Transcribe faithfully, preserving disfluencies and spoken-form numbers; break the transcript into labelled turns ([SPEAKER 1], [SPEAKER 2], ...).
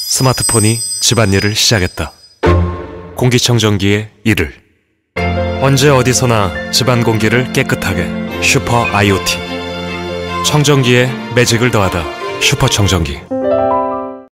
[SPEAKER 1] 스마트폰이 집안일을 시작했다. 공기청정기의 일을. 언제 어디서나 집안 공기를 깨끗하게 슈퍼 아이오티. 청정기에 매직을 더하다 슈퍼청정기.